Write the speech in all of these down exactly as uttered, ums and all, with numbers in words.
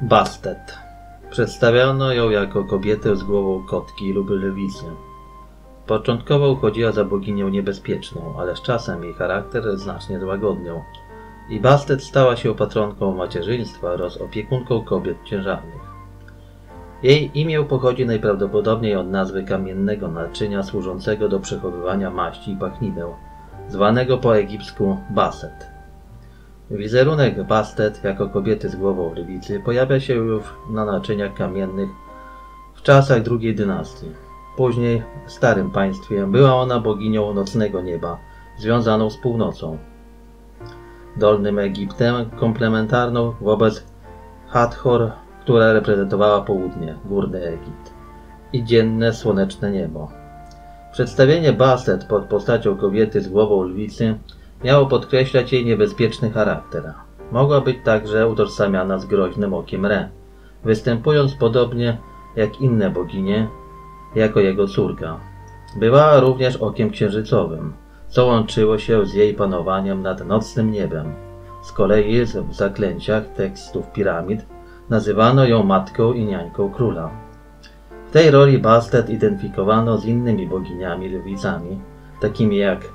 Bastet. Przedstawiano ją jako kobietę z głową kotki lub lwicy. Początkowo uchodziła za boginię niebezpieczną, ale z czasem jej charakter znacznie złagodniał i Bastet stała się patronką macierzyństwa oraz opiekunką kobiet ciężarnych. Jej imię pochodzi najprawdopodobniej od nazwy kamiennego naczynia służącego do przechowywania maści i pachnideł, zwanego po egipsku Baset. Wizerunek Bastet jako kobiety z głową lwicy pojawia się już na naczyniach kamiennych w czasach drugiej dynastii. Później w Starym Państwie była ona boginią nocnego nieba, związaną z północą, Dolnym Egiptem, komplementarną wobec Hathor, która reprezentowała południe, Górny Egipt, i dzienne, słoneczne niebo. Przedstawienie Bastet pod postacią kobiety z głową lwicy miało podkreślać jej niebezpieczny charakter. Mogła być także utożsamiana z groźnym okiem Re, występując podobnie jak inne boginie, jako jego córka. Była również okiem księżycowym, co łączyło się z jej panowaniem nad nocnym niebem. Z kolei w zaklęciach tekstów piramid nazywano ją matką i niańką króla. W tej roli Bastet identyfikowano z innymi boginiami lwicami, takimi jak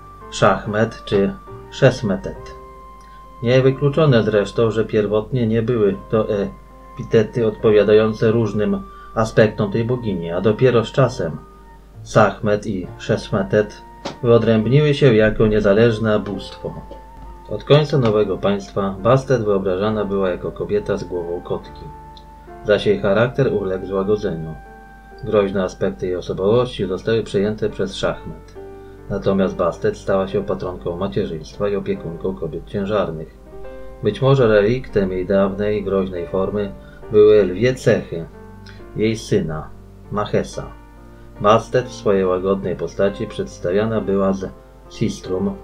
Szachmet czy Szesmetet. Niewykluczone zresztą, że pierwotnie nie były to epitety odpowiadające różnym aspektom tej bogini, a dopiero z czasem Sachmet i Szesmetet wyodrębniły się jako niezależne bóstwo. Od końca Nowego Państwa Bastet wyobrażana była jako kobieta z głową kotki, zaś jej charakter uległ złagodzeniu. Groźne aspekty jej osobowości zostały przejęte przez Szachmet. Natomiast Bastet stała się patronką macierzyństwa i opiekunką kobiet ciężarnych. Być może reliktem jej dawnej, groźnej formy były lwie cechy jej syna, Machesa. Bastet w swojej łagodnej postaci przedstawiana była z Sistrum,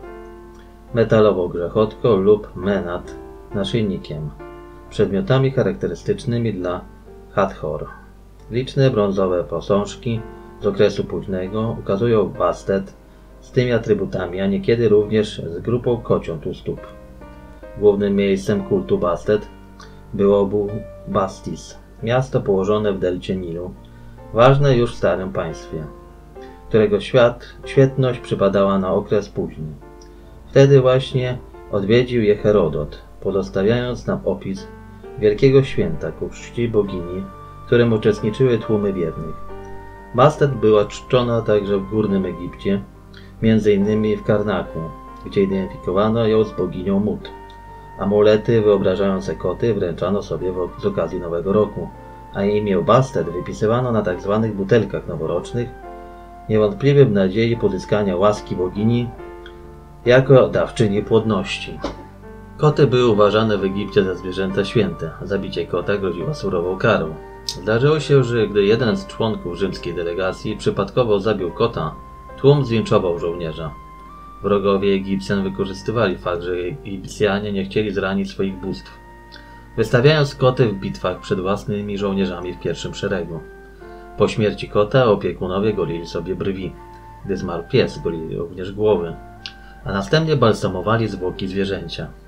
metalową grzechotką lub Menat, naszyjnikiem, przedmiotami charakterystycznymi dla Hathor. Liczne brązowe posążki z okresu późnego ukazują Bastet z tymi atrybutami, a niekiedy również z grupą kociąt u stóp. Głównym miejscem kultu Bastet było Bubastis, miasto położone w delcie Nilu, ważne już w Starym Państwie, którego świat, świetność przypadała na okres późny. Wtedy właśnie odwiedził je Herodot, pozostawiając nam opis wielkiego święta ku czci bogini, w którym uczestniczyły tłumy wiernych. Bastet była czczona także w Górnym Egipcie, między innymi w Karnaku, gdzie identyfikowano ją z boginią Mut. Amulety wyobrażające koty wręczano sobie z okazji Nowego Roku, a imię Bastet wypisywano na tzw. butelkach noworocznych, niewątpliwie w nadziei pozyskania łaski bogini jako dawczyni płodności. Koty były uważane w Egipcie za zwierzęta święte, zabicie kota groziło surową karą. Zdarzyło się, że gdy jeden z członków rzymskiej delegacji przypadkowo zabił kota, tłum zlinczował żołnierza. Wrogowie Egipcjan wykorzystywali fakt, że Egipcjanie nie chcieli zranić swoich bóstw, wystawiając koty w bitwach przed własnymi żołnierzami w pierwszym szeregu. Po śmierci kota opiekunowie golili sobie brwi. Gdy zmarł pies, golili również głowy, a następnie balsamowali zwłoki zwierzęcia.